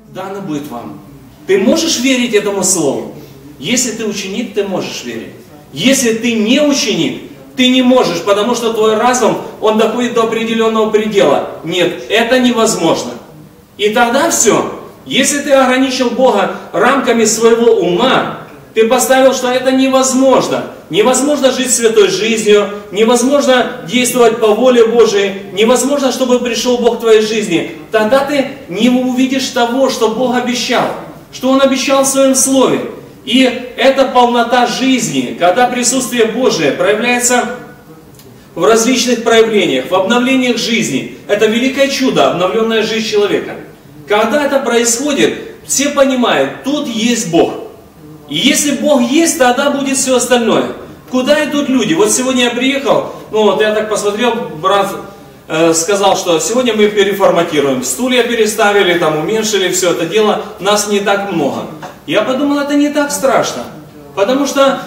дано будет вам. Ты можешь верить этому слову? Если ты ученик, ты можешь верить. Если ты не ученик, ты не можешь, потому что твой разум, он доходит до определенного предела. Нет, это невозможно. И тогда все. Если ты ограничил Бога рамками своего ума, ты поставил, что это невозможно. Невозможно жить святой жизнью, невозможно действовать по воле Божией, невозможно, чтобы пришел Бог в твоей жизни. Тогда ты не увидишь того, что Бог обещал, что Он обещал в Своем Слове. И эта полнота жизни, когда присутствие Божие проявляется в различных проявлениях, в обновлениях жизни, это великое чудо, обновленная жизнь человека. Когда это происходит, все понимают, тут есть Бог. И если Бог есть, тогда будет все остальное. Куда идут люди? Вот сегодня я приехал, я так посмотрел, брат сказал, что сегодня мы переформатируем. Стулья переставили, уменьшили все это дело, нас не так много. Я подумал, это не так страшно. Потому что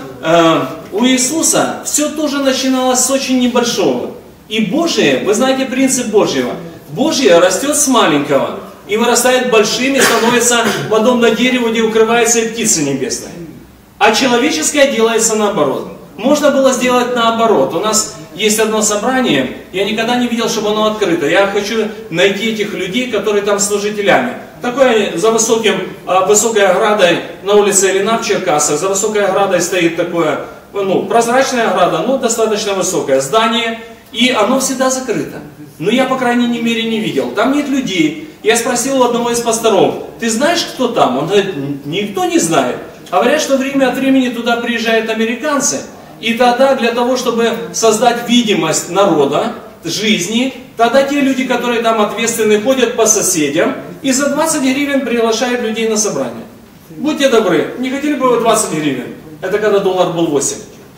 у Иисуса все тоже начиналось с очень небольшого. И Божие, вы знаете принцип Божьего. Божье растет с маленького и вырастает большим, и становится подобно дереву, где укрывается и птица небесная. А человеческое делается наоборот. Можно было сделать наоборот. У нас есть одно собрание, я никогда не видел, чтобы оно открыто. Я хочу найти этих людей, которые там служителями. Такое за высокой оградой на улице Ильина в Черкасах, за высокой оградой стоит такое, прозрачная ограда, но достаточно высокое здание, и оно всегда закрыто. Но я, по крайней мере, не видел. Там нет людей. Я спросил у одного из пасторов, ты знаешь, кто там? Он говорит, никто не знает. Говорят, что время от времени туда приезжают американцы, и тогда для того, чтобы создать видимость народа, жизни, тогда те люди, которые там ответственны, ходят по соседям и за 20 гривен приглашают людей на собрание. Будьте добры, не хотели бы вы 20 гривен? Это когда доллар был 8.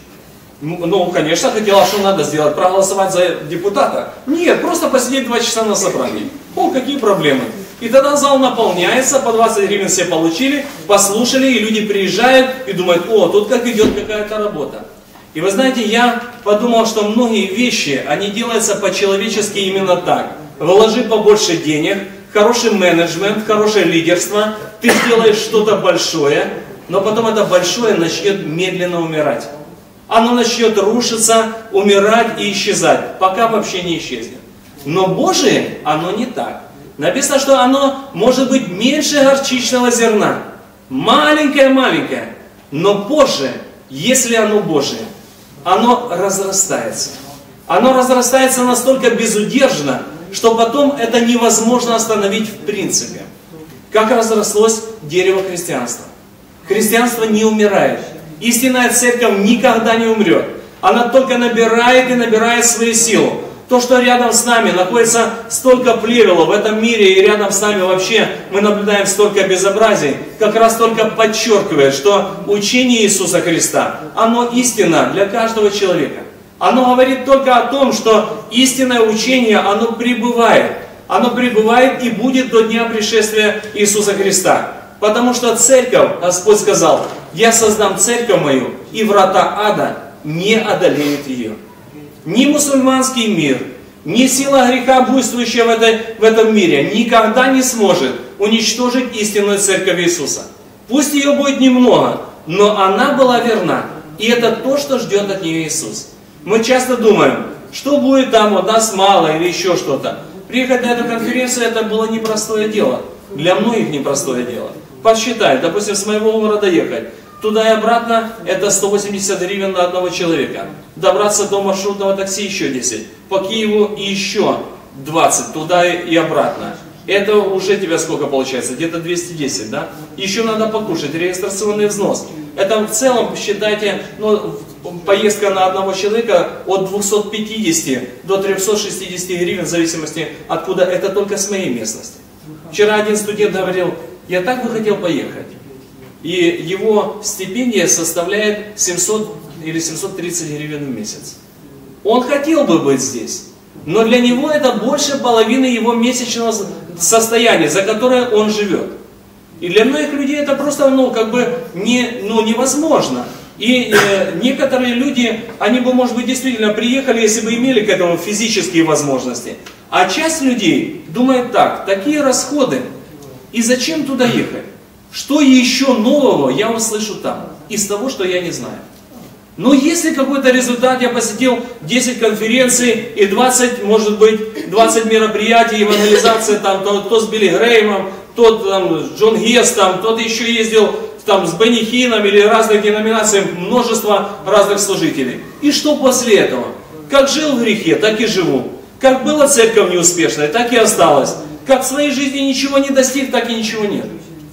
Конечно, хотела, что надо сделать, проголосовать за депутата. Нет, просто посидеть 2 часа на собрании. Какие проблемы? И тогда зал наполняется, по 20 гривен все получили, послушали, и люди приезжают и думают, тут как идет какая-то работа. И вы знаете, я подумал, что многие вещи, они делаются по-человечески именно так. Вложи побольше денег, хороший менеджмент, хорошее лидерство, ты сделаешь что-то большое, но потом это большое начнет медленно умирать. Оно начнет рушиться, умирать и исчезать, пока вообще не исчезнет. Но Божие, оно не так. Написано, что оно может быть меньше горчичного зерна. Маленькое-маленькое. Но позже, если оно Божие, оно разрастается. Оно разрастается настолько безудержно, что потом это невозможно остановить в принципе. Как разрослось дерево христианства. Христианство не умирает. Истинная церковь никогда не умрет. Она только набирает и набирает свою силу. То, что рядом с нами находится столько плевела в этом мире, и рядом с нами вообще мы наблюдаем столько безобразий, как раз только подчеркивает, что учение Иисуса Христа, оно истинно для каждого человека. Оно говорит только о том, что истинное учение, оно пребывает. Оно пребывает и будет до дня пришествия Иисуса Христа. Потому что церковь, Господь сказал, я создам церковь мою, и врата ада не одолеют ее. Ни мусульманский мир, ни сила греха, буйствующая в этом мире, никогда не сможет уничтожить истинную церковь Иисуса. Пусть ее будет немного, но она была верна. И это то, что ждет от нее Иисус. Мы часто думаем, что будет там, нас мало или еще что-то. Приехать на эту конференцию, это было непростое дело. Для многих непростое дело. Посчитай, допустим, с моего города ехать. Туда и обратно это 180 гривен на одного человека. Добраться до маршрутного такси еще 10. По Киеву еще 20 туда и обратно. Это уже тебя сколько получается? Где-то 210, да? Еще надо покушать, регистрационный взнос. Это в целом, считайте, поездка на одного человека от 250 до 360 гривен, в зависимости откуда. Это только с моей местности. Вчера один студент говорил, я так бы хотел поехать. И его стипендия составляет 700 или 730 гривен в месяц. Он хотел бы быть здесь, но для него это больше половины его месячного состояния, за которое он живет. И для многих людей это просто невозможно. И некоторые люди, они бы, может быть, действительно приехали, если бы имели к этому физические возможности. А часть людей думает так, такие расходы. И зачем туда ехать? Что еще нового я услышу там, из того, что я не знаю? Но если какой-то результат, я посетил 10 конференций и 20, может быть, 20 мероприятий, евангелизация, там, кто с Билли Грэймом, тот там, с Джон Гестом, тот еще ездил там, с Бенни Хинном или разных деноминаций, множество разных служителей. И что после этого? Как жил в грехе, так и живу. Как была церковь неуспешной, так и осталась. Как в своей жизни ничего не достиг, так и ничего нет.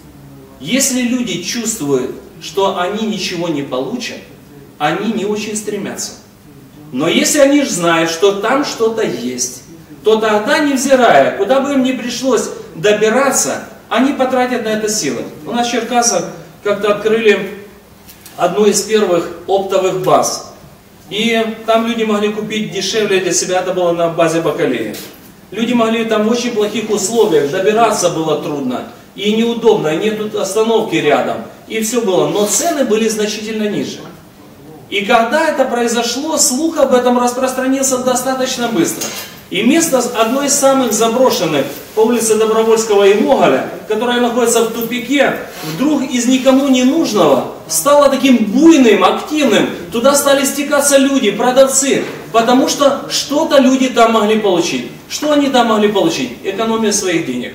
Если люди чувствуют, что они ничего не получат, они не очень стремятся. Но если они же знают, что там что-то есть, то тогда, невзирая, куда бы им ни пришлось добираться, они потратят на это силы. У нас в Черкасах как-то открыли одну из первых оптовых баз. И там люди могли купить дешевле для себя, это было на базе Бакалея. Люди могли там в очень плохих условиях, добираться было трудно. И неудобно, и нет остановки рядом. И все было, но цены были значительно ниже. И когда это произошло, слух об этом распространился достаточно быстро. И место, одно из самых заброшенных по улице Добровольского и Моголя, которое находится в тупике, вдруг из никому не нужного стало таким буйным, активным. Туда стали стекаться люди, продавцы, потому что что-то люди там могли получить. Что они там могли получить? Экономию своих денег.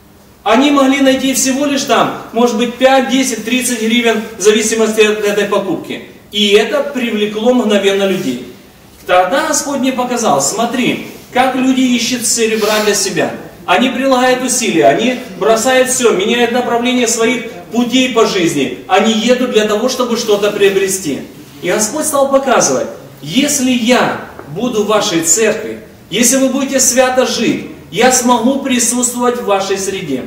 Они могли найти всего лишь там, может быть, 5, 10, 30 гривен, в зависимости от этой покупки. И это привлекло мгновенно людей. Тогда Господь мне показал, смотри, как люди ищут серебра для себя. Они прилагают усилия, они бросают все, меняют направление своих путей по жизни. Они едут для того, чтобы что-то приобрести. И Господь стал показывать, если я буду в вашей церкви, если вы будете свято жить, я смогу присутствовать в вашей среде.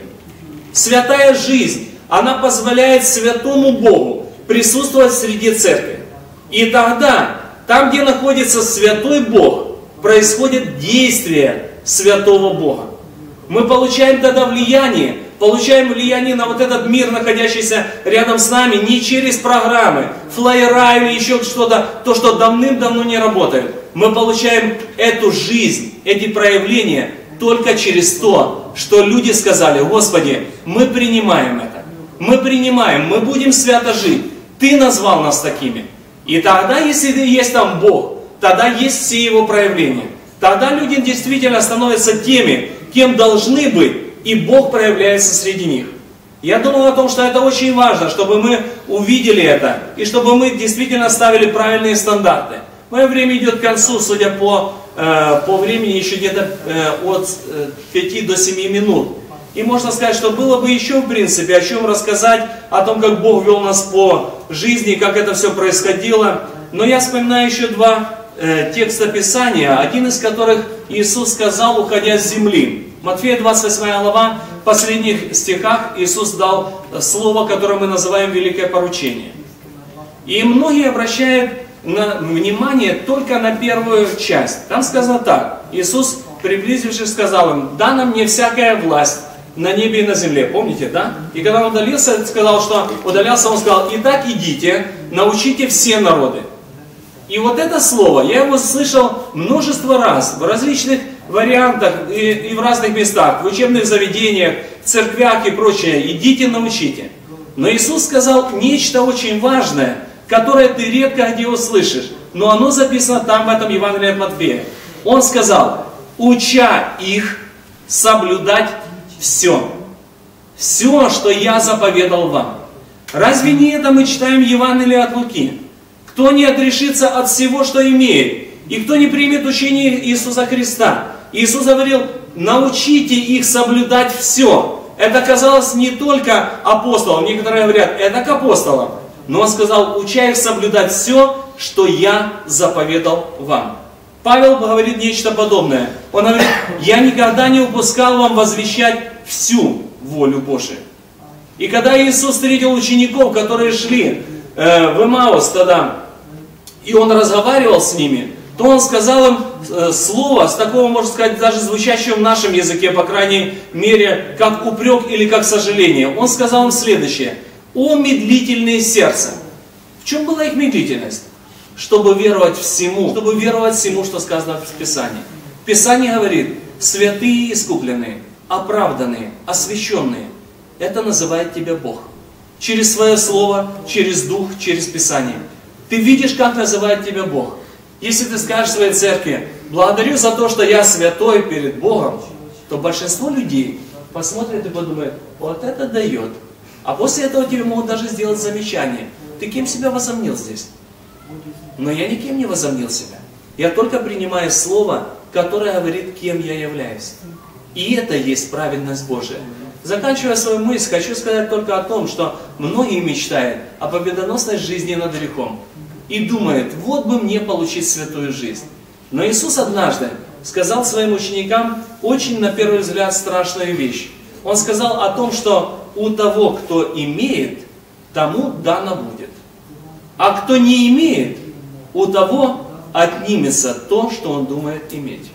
Святая жизнь, она позволяет святому Богу присутствовать в среде церкви. И тогда, там, где находится святой Бог, происходит действие святого Бога. Мы получаем тогда влияние, получаем влияние на вот этот мир, находящийся рядом с нами, не через программы, флайера или еще что-то, то, что давным-давно не работает. Мы получаем эту жизнь, эти проявления только через то, что люди сказали: Господи, мы принимаем это, мы принимаем, мы будем свято жить. Ты назвал нас такими. И тогда, если есть там Бог, тогда есть все Его проявления. Тогда люди действительно становятся теми, кем должны быть, и Бог проявляется среди них. Я думал о том, что это очень важно, чтобы мы увидели это, и чтобы мы действительно ставили правильные стандарты. Мое время идет к концу, судя по времени, еще где-то от 5 до 7 минут. И можно сказать, что было бы еще, в принципе, о чем рассказать, о том, как Бог вел нас по жизни, как это все происходило. Но я вспоминаю еще два текста Писания, один из которых Иисус сказал, уходя с земли. Матфея 28 глава, в последних стихах Иисус дал слово, которое мы называем «великое поручение». И многие обращают внимание только на первую часть. Там сказано так: Иисус, приблизившись, сказал им: «Дана мне всякая власть на небе и на земле». Помните, да? И когда он удалился, сказал, что удалялся, он сказал: «Итак, идите, научите все народы». И вот это слово, я его слышал множество раз, в различных вариантах и в разных местах, в учебных заведениях, в церквях и прочее. «Идите, научите». Но Иисус сказал нечто очень важное, которое ты редко где услышишь, но оно записано там, в этом Евангелии от Матфея. Он сказал: «Уча их соблюдать все, все, что я заповедал вам». Разве не это мы читаем в Евангелии от Луки? «Кто не отрешится от всего, что имеет, и кто не примет учение Иисуса Христа». Иисус говорил: научите их соблюдать все. Это казалось не только апостолам, некоторые говорят, это к апостолам. Но он сказал: уча их соблюдать все, что я заповедал вам. Павел говорит нечто подобное. Он говорит: я никогда не упускал вам возвещать всю волю Божию. И когда Иисус встретил учеников, которые шли в Эмаус тогда, и Он разговаривал с ними, то Он сказал им слово, с такого, можно сказать, даже звучащего в нашем языке, по крайней мере, как упрек или как сожаление. Он сказал им следующее: «О медлительное сердце». В чем была их медлительность? Чтобы веровать всему, что сказано в Писании. Писание говорит: святые искупленные, оправданные, освященные. это называет тебя Бог. Через свое слово, через Дух, через Писание. Ты видишь, как называет тебя Бог. Если ты скажешь своей церкви: благодарю за то, что я святой перед Богом, то большинство людей посмотрят и подумают: вот это дает. А после этого тебе могут даже сделать замечание: ты кем себя возомнил здесь? Но я никем не возомнил себя. Я только принимаю слово, которое говорит, кем я являюсь. И это есть праведность Божия. Заканчивая свою мысль, хочу сказать только о том, что многие мечтают о победоносной жизни над грехом. И думают: вот бы мне получить святую жизнь. Но Иисус однажды сказал своим ученикам очень, на первый взгляд, страшную вещь. Он сказал о том, что у того, кто имеет, тому дано будет. А кто не имеет, у того отнимется то, что он думает иметь.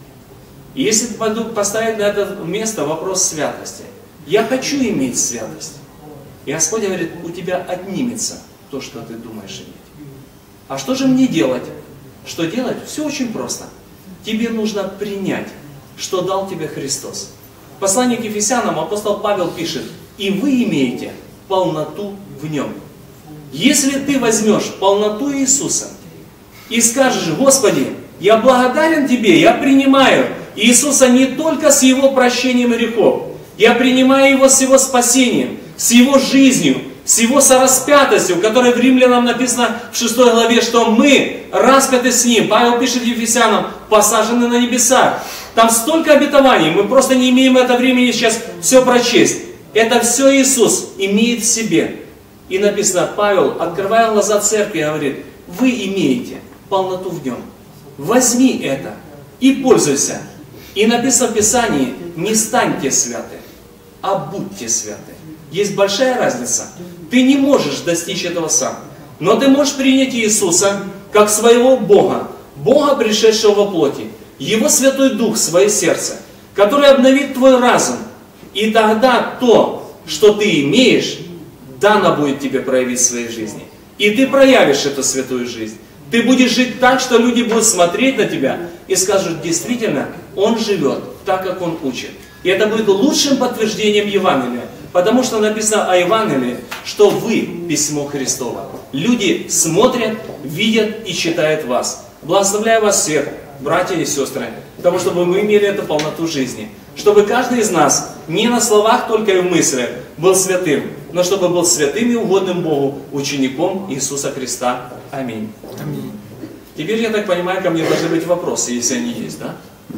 И если поставить на это место вопрос святости: я хочу иметь святость. И Господь говорит: у тебя отнимется то, что ты думаешь иметь. А что же мне делать? Что делать? Все очень просто. Тебе нужно принять, что дал тебе Христос. В послании к Ефесянам апостол Павел пишет: и вы имеете полноту в Нем. Если ты возьмешь полноту Иисуса и скажешь: Господи, я благодарен Тебе, я принимаю Иисуса не только с Его прощением грехов, я принимаю Его с Его спасением, с Его жизнью, с Его сораспятостью, в которой в Римлянам написано в 6 главе, что мы распяты с Ним. Павел пишет Ефесянам: посажены на небесах. Там столько обетований, мы просто не имеем это времени сейчас все прочесть. Это все Иисус имеет в себе. И написано, Павел, открывая глаза церкви, говорит: вы имеете полноту в Нем. Возьми это и пользуйся. И написано в Писании: не станьте святы, а будьте святы. Есть большая разница. Ты не можешь достичь этого сам. Но ты можешь принять Иисуса как своего Бога, Бога, пришедшего во плоти, Его Святой Дух в свое сердце, который обновит твой разум. И тогда то, что ты имеешь, дано будет тебе проявить в своей жизни. И ты проявишь эту святую жизнь. Ты будешь жить так, что люди будут смотреть на тебя и скажут: действительно, он живет так, как он учит. И это будет лучшим подтверждением Евангелия. Потому что написано о Евангелии, что вы письмо Христово. Люди смотрят, видят и читают вас. Благословляю вас всех, братья и сестры, потому чтобы мы имели эту полноту жизни. Чтобы каждый из нас не на словах только и в мыслях был святым, но чтобы был святым и угодным Богу, учеником Иисуса Христа. Аминь. Аминь. Теперь, я так понимаю, ко мне должны быть вопросы, если они есть, да?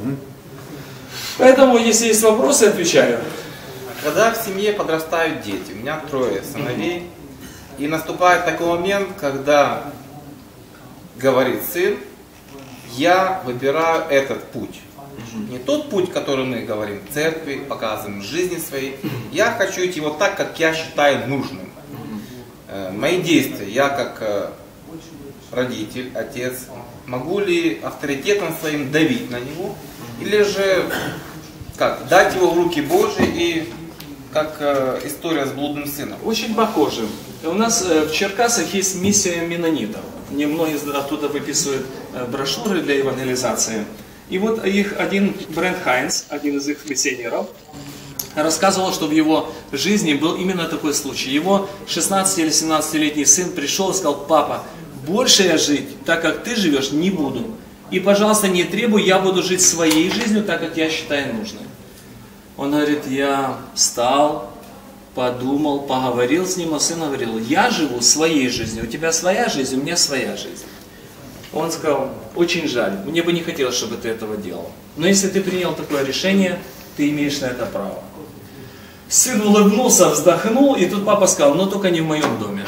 Поэтому, если есть вопросы, отвечаю. Когда в семье подрастают дети, у меня 3 сыновей, и наступает такой момент, когда говорит сын: я выбираю этот путь. Не тот путь, который мы говорим в церкви, показываем в жизни своей. Я хочу идти вот так, как я считаю нужным. Мои действия, я как родитель, отец, могу ли авторитетом своим давить на него, или же как, дать его в руки Божьи, и как история с блудным сыном? Очень похоже. У нас в Черкасах есть миссия меннонитов. Многие оттуда выписывают брошюры для евангелизации. И вот их один Брент Хайнс, один из их миссионеров, рассказывал, что в его жизни был именно такой случай. Его 16 или 17-летний сын пришел и сказал: папа, больше я жить, так как ты живешь, не буду. И, пожалуйста, не требуй, я буду жить своей жизнью, так как я считаю нужным. Он говорит: я встал, подумал, поговорил с ним, а сын говорил: я живу своей жизнью, у тебя своя жизнь, у меня своя жизнь. Он сказал: очень жаль, мне бы не хотелось, чтобы ты этого делал. Но если ты принял такое решение, ты имеешь на это право. Сын улыбнулся, вздохнул, и тут папа сказал: но только не в моем доме.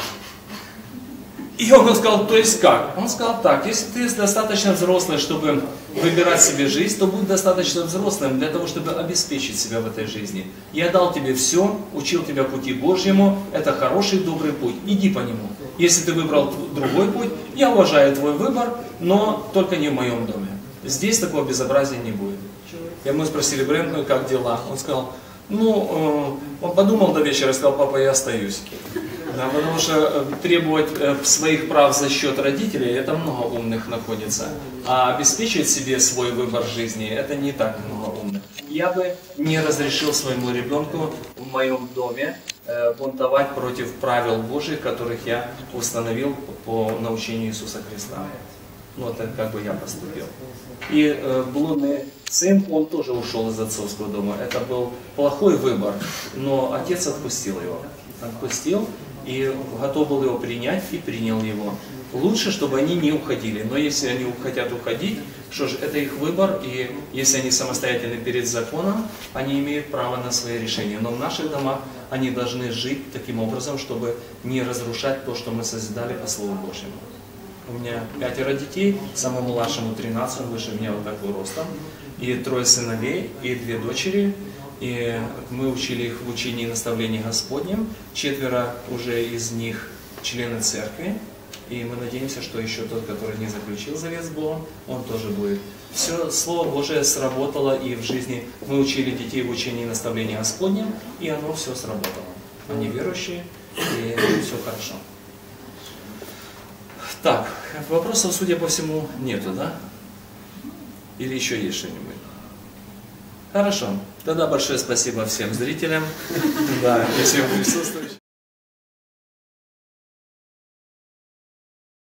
И он сказал: то есть как? Он сказал так: если ты достаточно взрослый, чтобы выбирать себе жизнь, то будь достаточно взрослым для того, чтобы обеспечить себя в этой жизни. Я дал тебе все, учил тебя пути Божьему, это хороший, добрый путь, иди по нему. Если ты выбрал другой путь, я уважаю твой выбор, но только не в моем доме. Здесь такого безобразия не будет. И мы спросили Брент: ну как дела? Он сказал: он подумал до вечера и сказал: папа, я остаюсь. Да, потому что требовать своих прав за счет родителей, это много умных находится. А обеспечивать себе свой выбор жизни, это не так много умных. Я бы не разрешил своему ребенку моем доме бунтовать против правил Божьих, которых я установил по научению Иисуса Христа. Ну, это как бы я поступил. И блудный сын, он тоже ушел из отцовского дома. Это был плохой выбор, но отец отпустил его. Отпустил и готов был его принять, и принял его. Лучше, чтобы они не уходили. Но если они хотят уходить, что же, это их выбор, и если они самостоятельны перед законом, они имеют право на свои решения. Но в наших домах они должны жить таким образом, чтобы не разрушать то, что мы созидали по Слову Божьему. У меня 5 детей, самому младшему 13, он выше меня вот такой ростом, и 3 сыновей, и 2 дочери. И мы учили их в учении и наставлении Господнем. 4 уже из них члены церкви. И мы надеемся, что еще тот, который не заключил завет с Богом, он тоже будет. Все Слово Божие сработало и в жизни. Мы учили детей в учении и наставлении Господнем, и оно все сработало. Они верующие, и все хорошо. Так, вопросов, судя по всему, нету, да? Или еще есть что-нибудь? Хорошо. Тогда большое спасибо всем зрителям, да, если вы присутствуете.